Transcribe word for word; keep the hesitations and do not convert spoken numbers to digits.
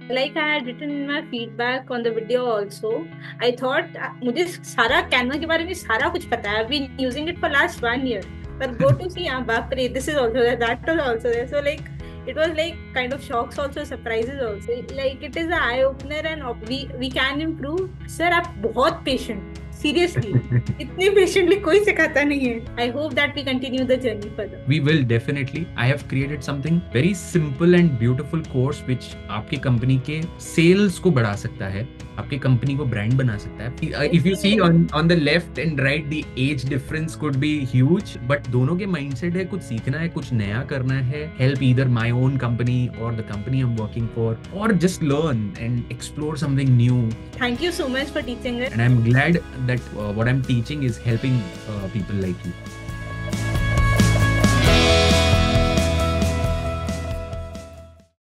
Like I had written my feedback on the video also. I thought uh, मुझे सारा Canva के बारे में सारा कुछ पता है. I've been using it for last one year. But go to see, ah, बाप रे, this is also there, that was also there. So like it was like kind of shocks also, surprises also. Like it is an eye opener and op- we we can improve. Sir, आप बहुत patient. Seriously. इतने patiently कोई सिखाता नहीं है. I hope that we continue the journey further. We will definitely. I have created something very simple and beautiful course which आपकी company के sales को बढ़ा सकता है, आपकी कंपनी को ब्रांड बना सकता है. If you see on on the left and right, the age difference could be huge, but दोनों के mindset है, कुछ सीखना है, कुछ नया करना है, help either my own company or the company I'm working for, or just learn and explore something new. Thank you so much for teaching us. And I'm glad that uh, what I'm teaching is helping uh, people like you.